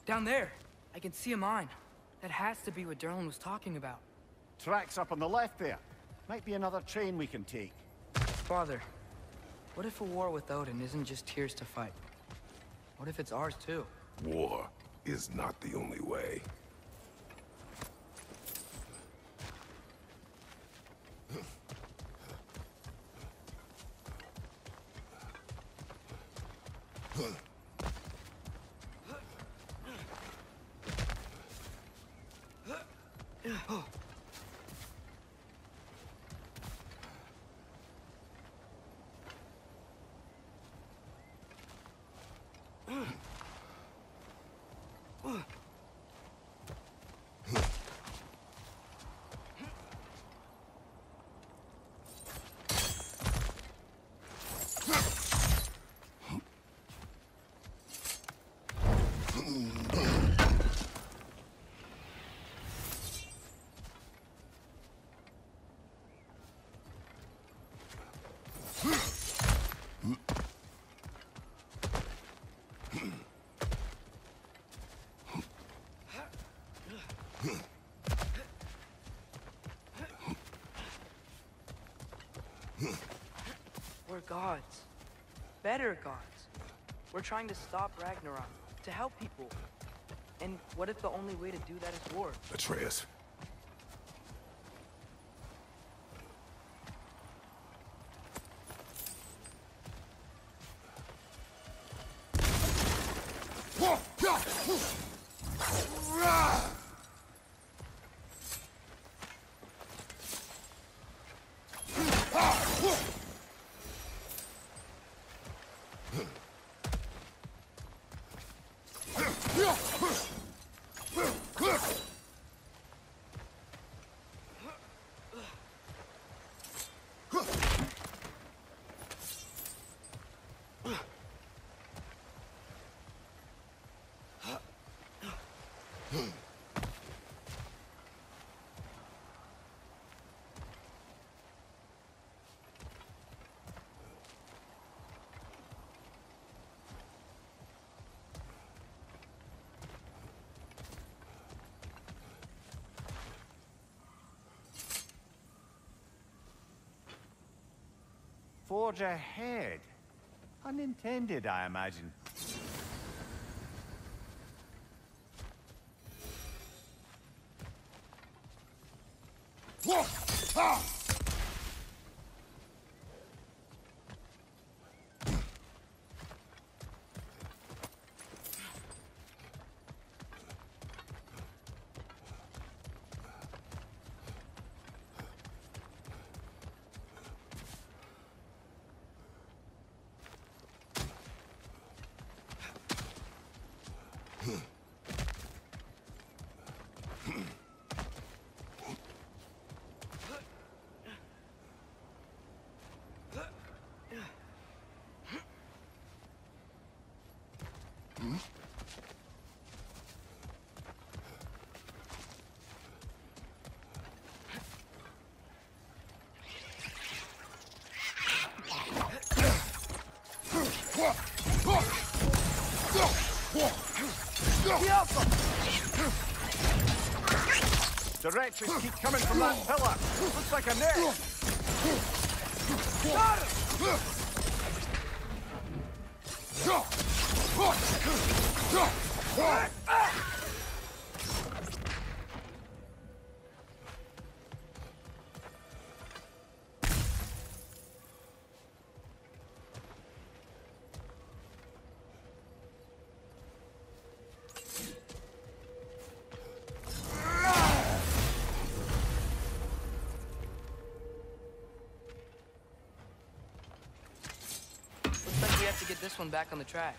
Down there. I can see a mine. That has to be what Derlin was talking about. Tracks up on the left there. Might be another train we can take. Father, what if a war with Odin isn't just Tyr's to fight? What if it's ours too? War is not the only way. We're gods. Better gods. We're trying to stop Ragnarok, to help people. And what if the only way to do that is war? Atreus. Forge ahead. Unintended, I imagine. Directions keep coming from that pillar. Looks like a net. Got him! To get this one back on the track.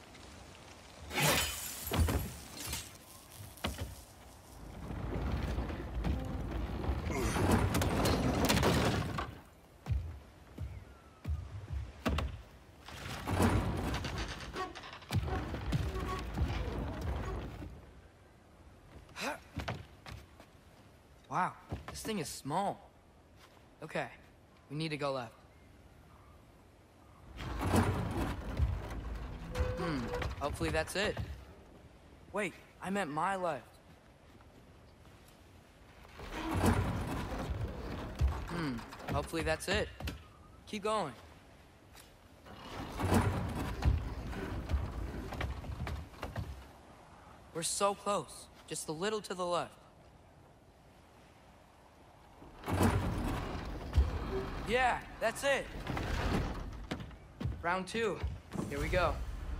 Wow, this thing is small. Okay, we need to go left. Hopefully that's it. Wait, I meant my left. Hopefully that's it. Keep going. We're so close. Just a little to the left. Yeah, that's it. Round 2. Here we go.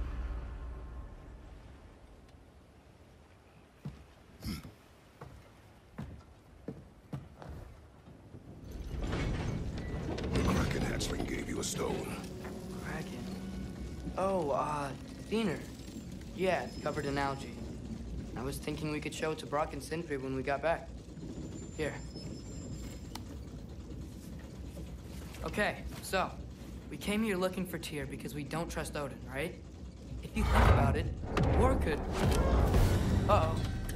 The Kraken hatchling gave you a stone. Kraken. Oh, Diener. Yeah, covered in algae. I was thinking we could show it to Brock and Sindri when we got back. Here. Okay, so, we came here looking for Tyr because we don't trust Odin, right? If you think about it, war could... Uh-oh.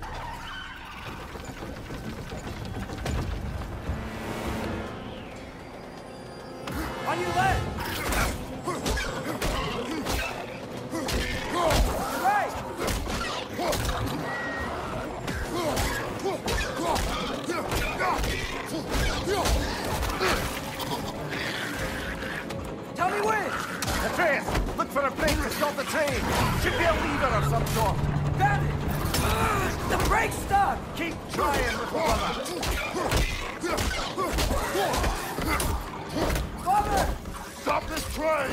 On your left! Right! Tell me when! Atreus, look for a brake to stop the train. Should be a lever of some sort. Found it! The brake's stuck! Keep trying, little brother. Father! Stop this train!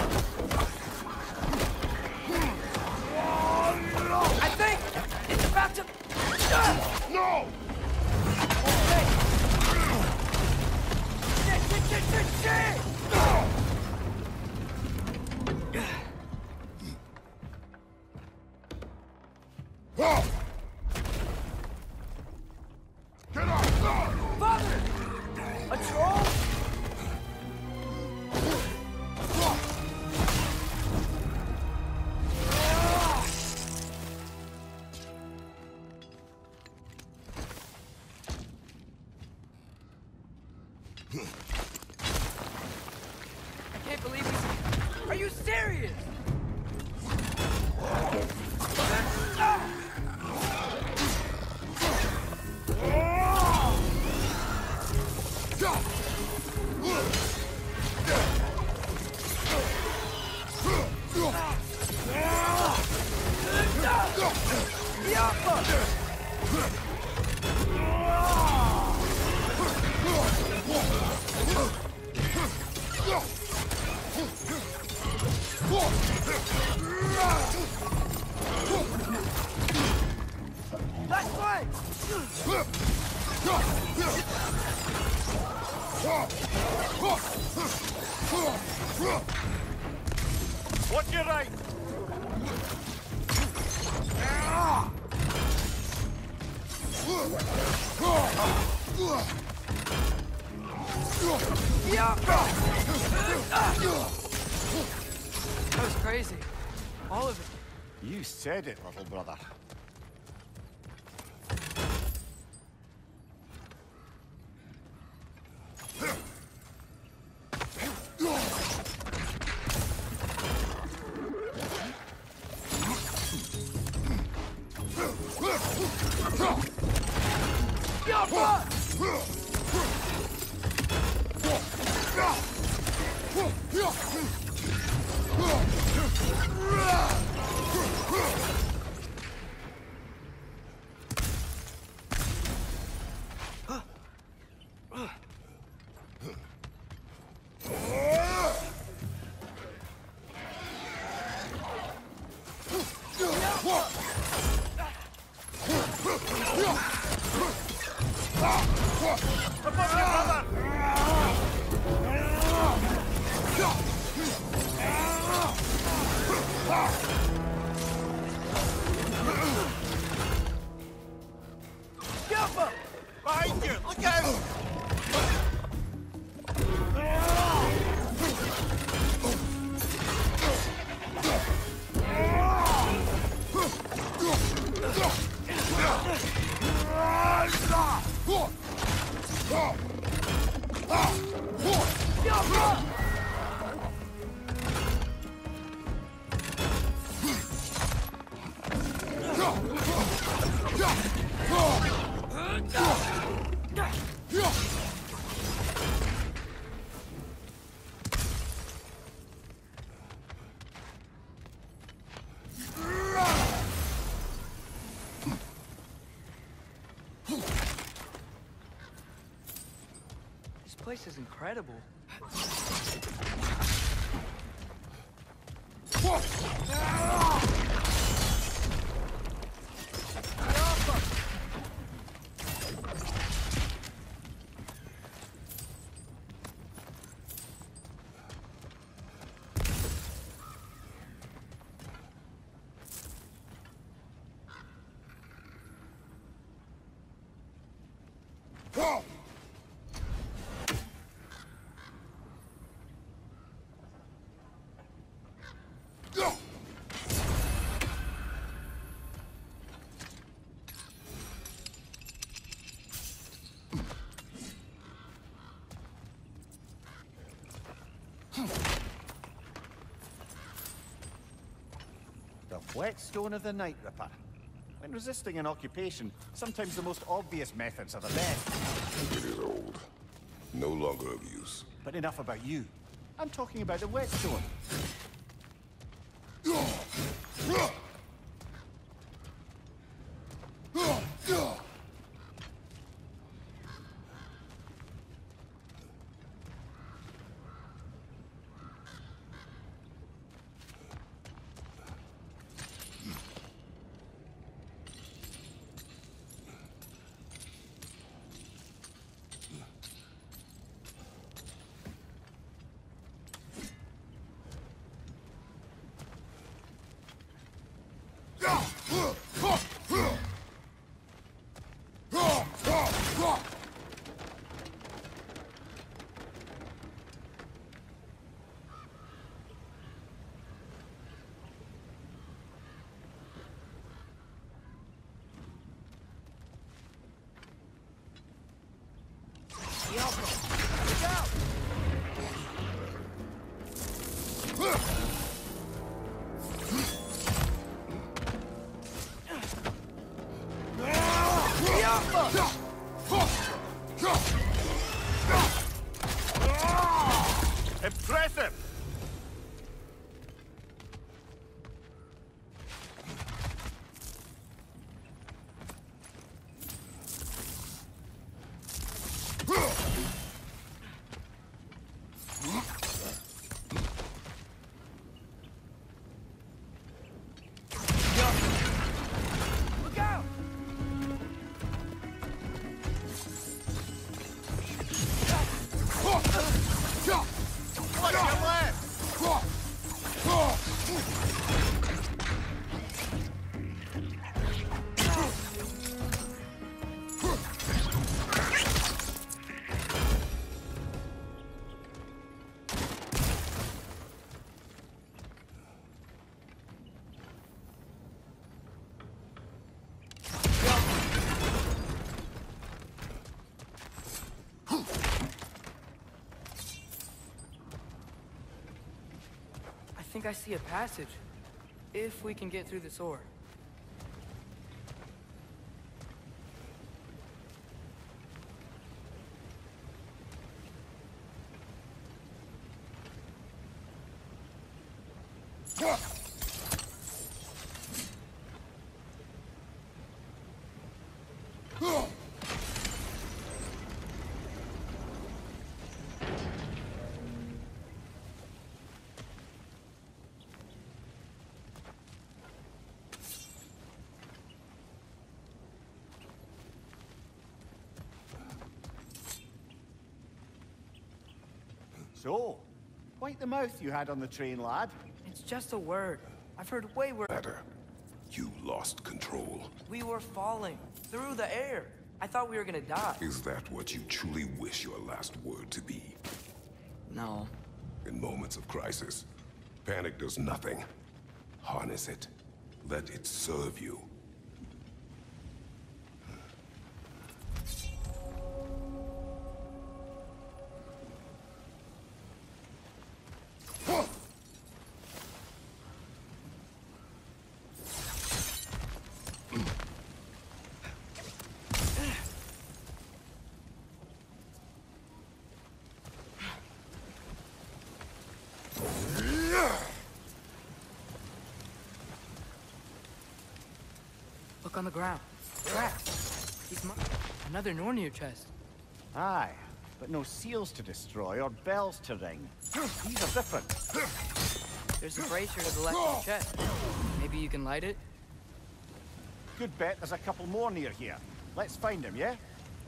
I think it's about to... No! Hey! Shit! Get off! Father! A troll? I can't believe he's... Are you serious? Last one! Watch your right! That was crazy. All of it. You said it, little brother. Behind you! Look out! place is incredible. The whetstone of the Night Ripper. When resisting an occupation, sometimes the most obvious methods are the best. It is old. No longer of use. But enough about you. I'm talking about the whetstone. Impressive! Look out! Watch your left! I think I see a passage. If we can get through this door. So, wipe the mouth you had on the train, lad. It's just a word. I've heard way worse. Matter. You lost control. We were falling through the air. I thought we were gonna die. Is that what you truly wish your last word to be? No. In moments of crisis, panic does nothing. Harness it. Let it serve you. Look on the ground. Traps. Another Nornir chest. Aye. but no seals to destroy or bells to ring. These are different. There's a bracer to the left of the chest. Maybe you can light it? Good bet there's a couple more near here. Let's find them, yeah?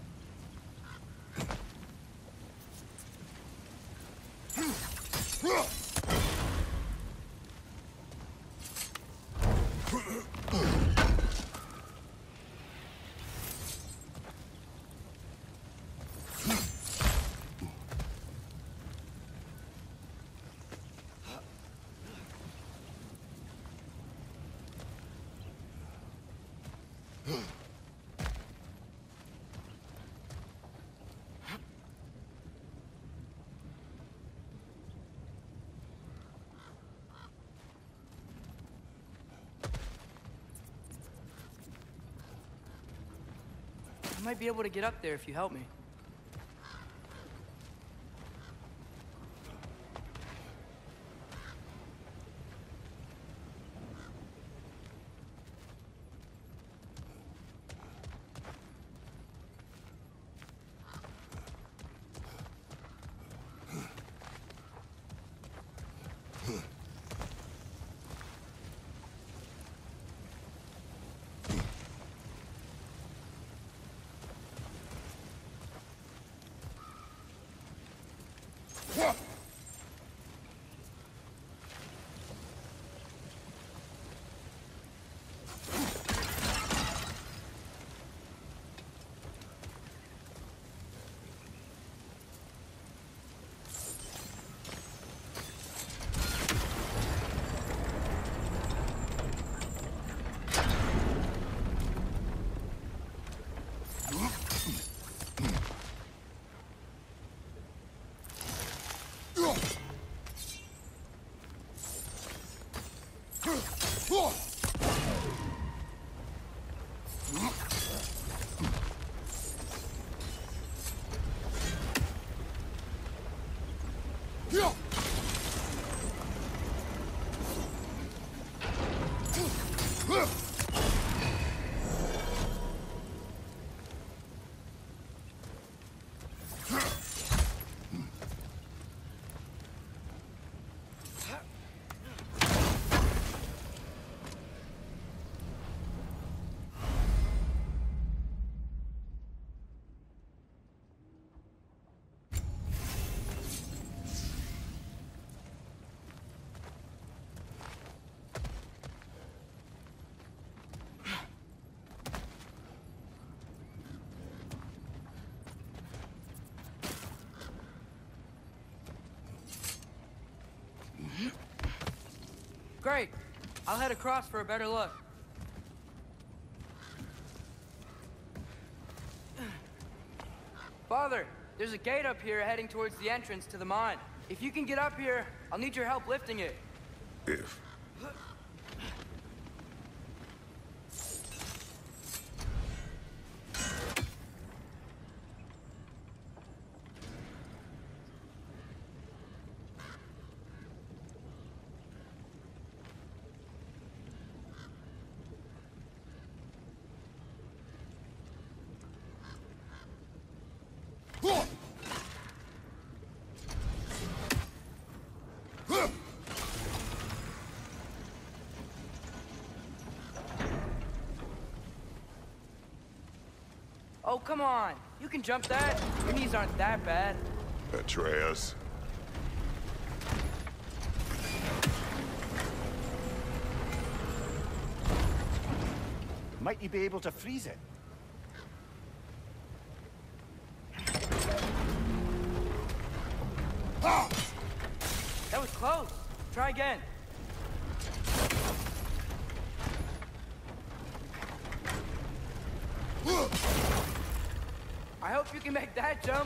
I might be able to get up there if you help me. Great. I'll head across for a better look. Father, there's a gate up here heading towards the entrance to the mine. If you can get up here, I'll need your help lifting it. If. Oh, come on. You can jump that. Your knees aren't that bad. Atreus. Might you be able to freeze it? That was close. Try again. I hope you can make that jump.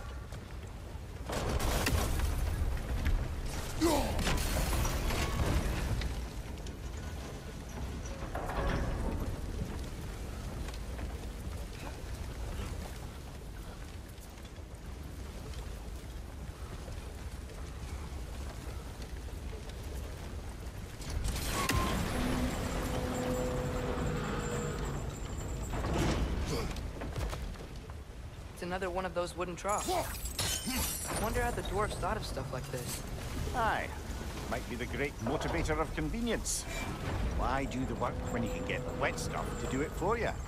It's another one of those wooden troughs. I wonder how the dwarves thought of stuff like this. Aye. Might be the great motivator of convenience. Why do the work when you can get the wet stuff to do it for you?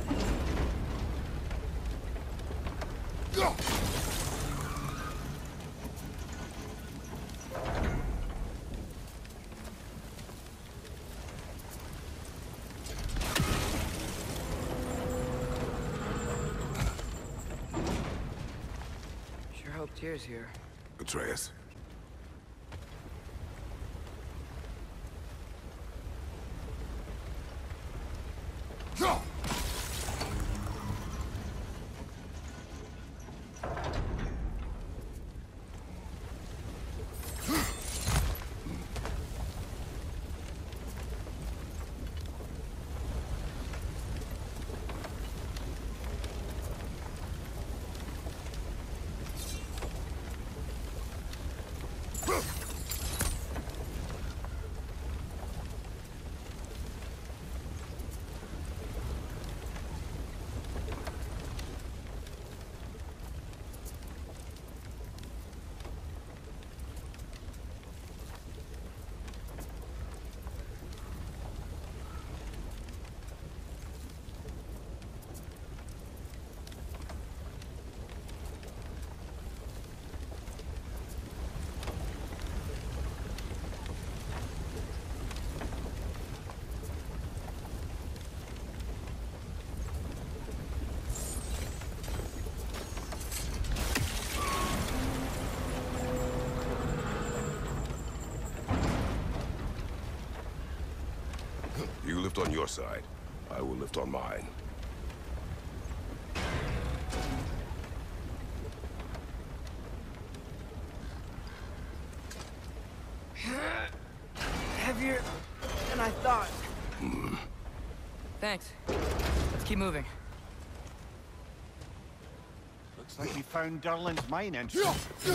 Sure hope Tyr's here. Atreus. You lift on your side. I will lift on mine. Heavier than I thought. Thanks. Let's keep moving. Looks like we found Durlin's mine entrance.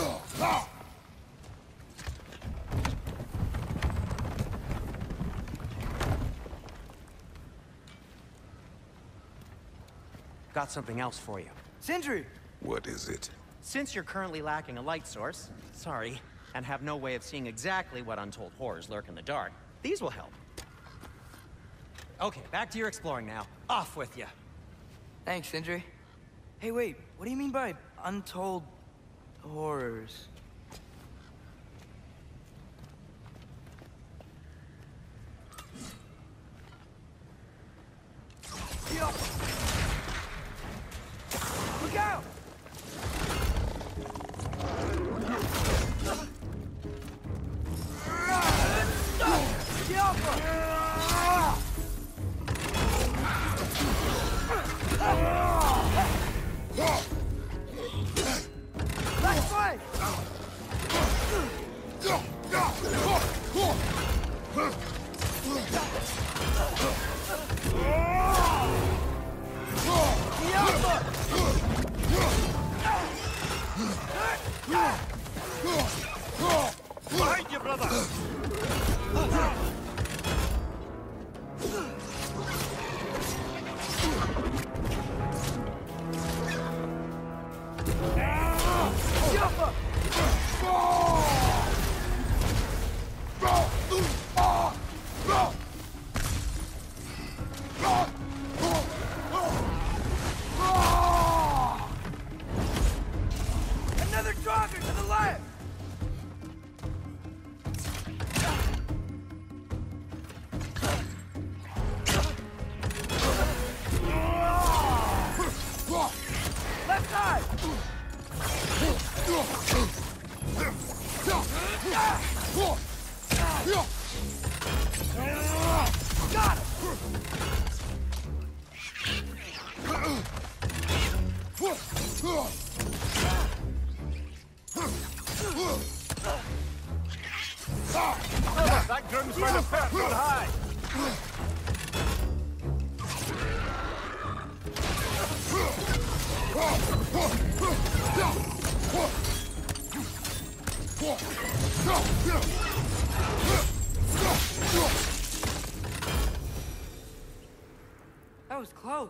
Got something else for you. Sindri! What is it? Since you're currently lacking a light source, sorry, and have no way of seeing exactly what untold horrors lurk in the dark, these will help. Okay, back to your exploring now. Off with you. Thanks, Sindri. Hey, wait, what do you mean by untold horrors? Yo! Look out! Last way! Behind you, brother! Another Draugr to the left! Left side! Got it! That groom's found a pet on high! That was close.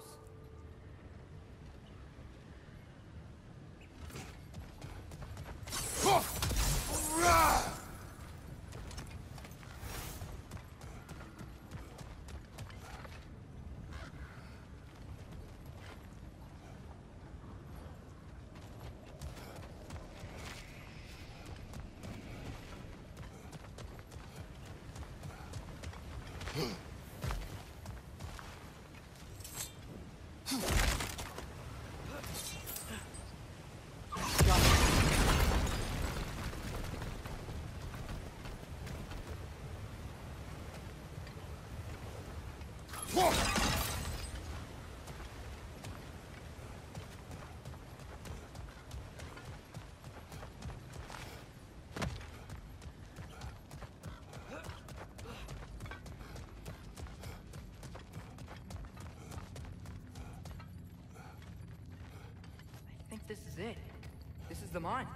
I think this is it. This is the mine.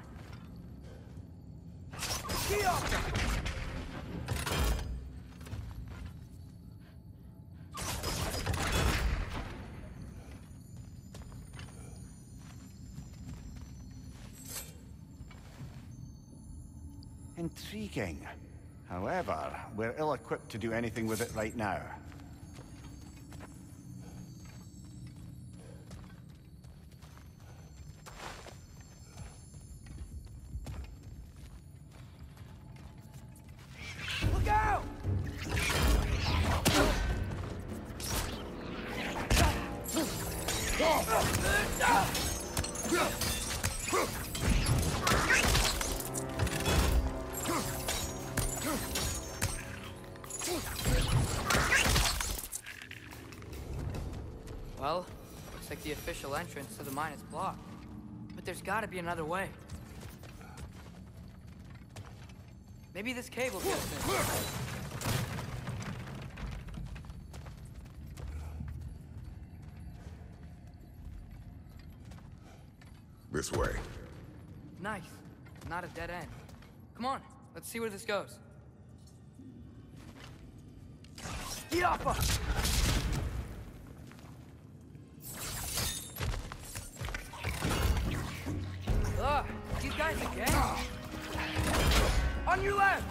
Intriguing. However, we're ill-equipped to do anything with it right now. Look out! Well, looks like the official entrance to the mine is blocked. But there's gotta be another way. Maybe this cave will get us in. This way. Nice. Not a dead end. Come on, let's see where this goes. Get off us! Ugh, these guys again? On your left!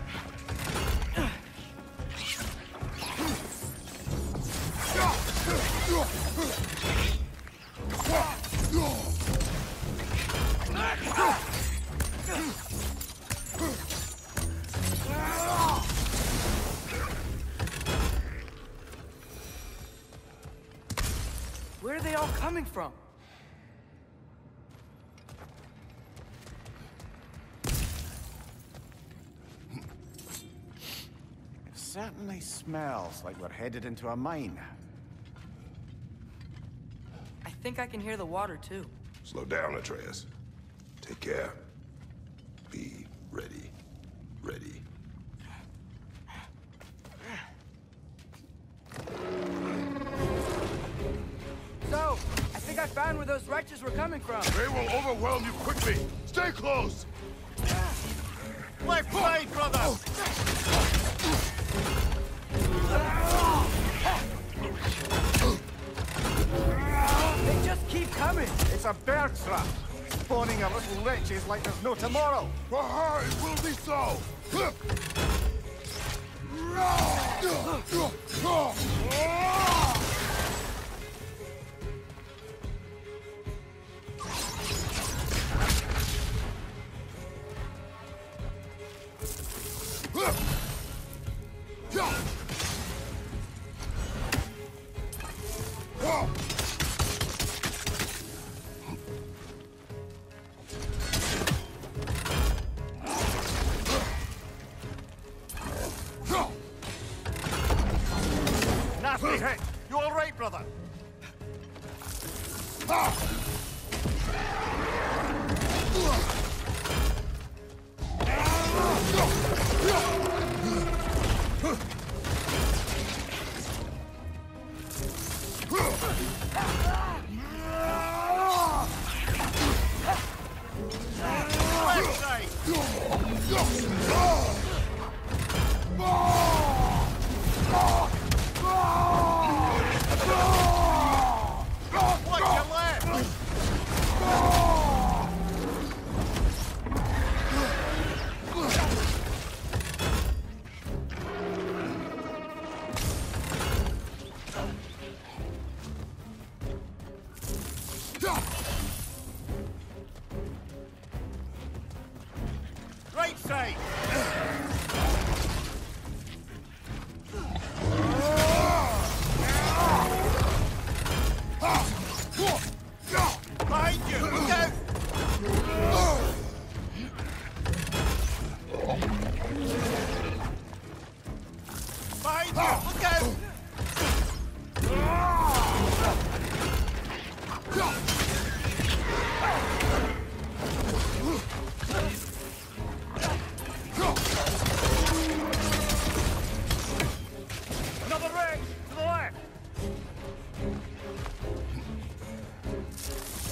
Where are they all coming from? It certainly smells like we're headed into a mine. I think I can hear the water too. Slow down, Atreus. Take care. Be ready. Ready. So, I think I found where those wretches were coming from. They will overwhelm you quickly. Stay close. Left side, brother! They just keep coming. It's a bear trap, spawning our little wretches like there's no tomorrow. For her, it will be so. Nasty hit! You all right, brother? Left side! Watch your left! Right side!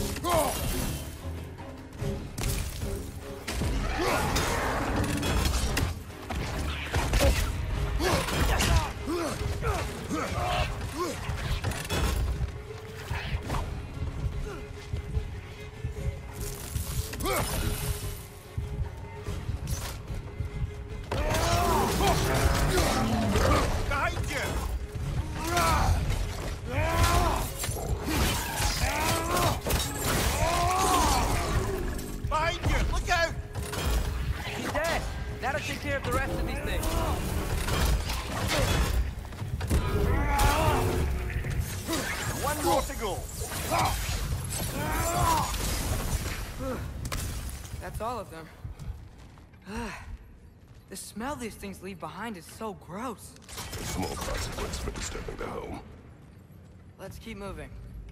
That's all of them. The smell these things leave behind is so gross. A small consequence for disturbing the home. Let's keep moving.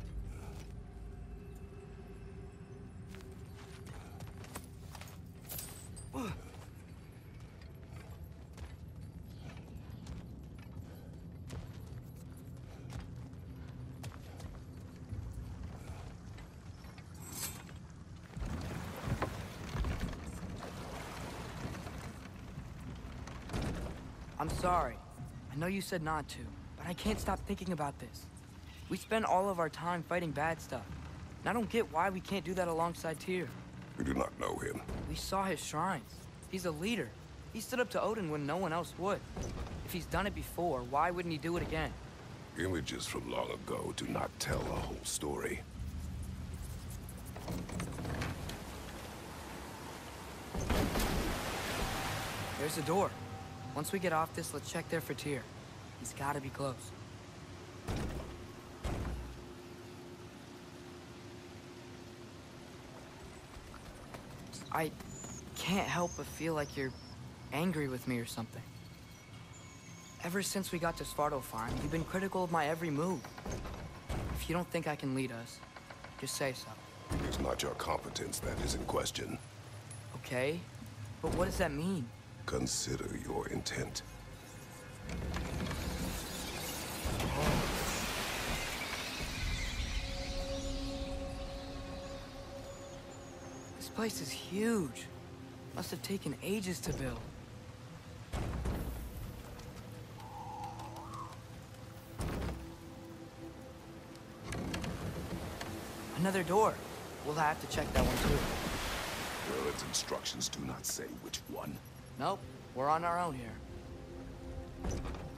I'm sorry. I know you said not to, but I can't stop thinking about this. We spend all of our time fighting bad stuff. And I don't get why we can't do that alongside Tyr. We do not know him. We saw his shrines. He's a leader. He stood up to Odin when no one else would. If he's done it before, why wouldn't he do it again? Images from long ago do not tell a whole story. There's a door. Once we get off this, let's check there for Tyr. He's gotta be close. I can't help but feel like you're angry with me or something. Ever since we got to Svartalfheim, you've been critical of my every move. If you don't think I can lead us, just say so. It is not your competence that is in question. Okay, but what does that mean? Consider your intent. This place is huge. Must have taken ages to build. Another door. We'll have to check that one too. Well, its instructions do not say which one. Nope, we're on our own here.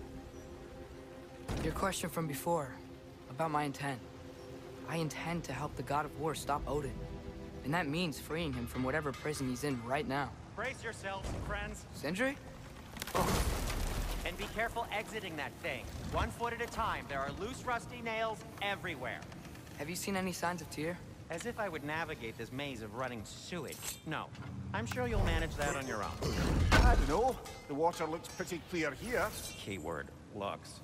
Your question from before, about my intent. I intend to help the God of War stop Odin. And that means freeing him from whatever prison he's in right now. Brace yourselves, friends. Sindri? And be careful exiting that thing. 1 foot at a time. There are loose, rusty nails everywhere. Have you seen any signs of Tyr? As if I would navigate this maze of running sewage. No. I'm sure you'll manage that on your own. I don't know. The water looks pretty clear here. Keyword, looks.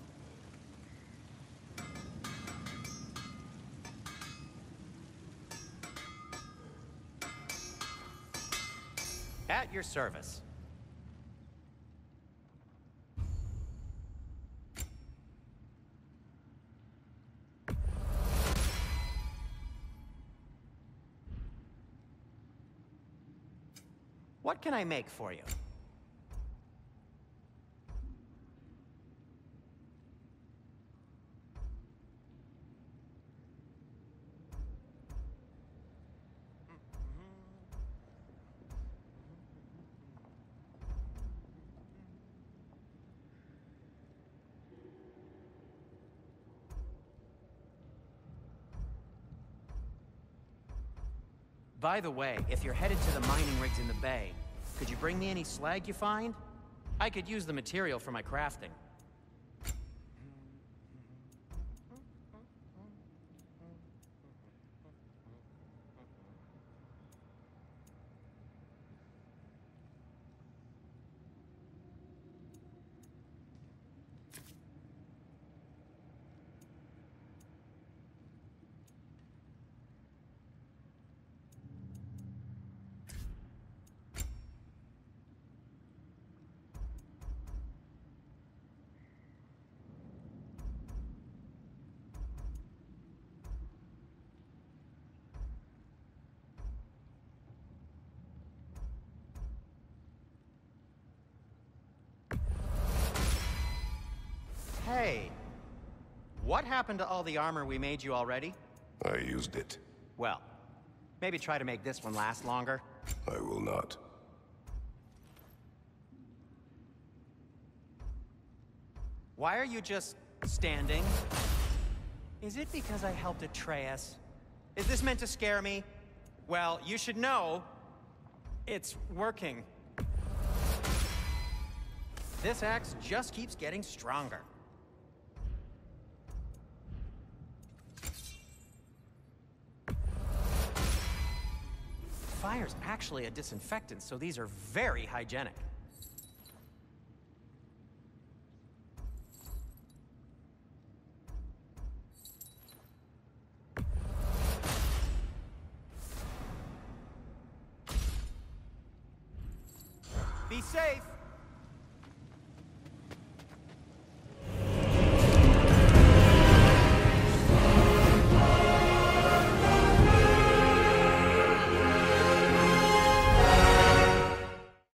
At your service. What can I make for you? By the way, if you're headed to the mining rigs in the bay, could you bring me any slag you find? I could use the material for my crafting. What happened to all the armor we made you already? I used it. Well, maybe try to make this one last longer. I will not. Why are you just standing? Is it because I helped Atreus? Is this meant to scare me? Well, you should know, it's working. This axe just keeps getting stronger. Fire's actually a disinfectant, so these are very hygienic. Be safe!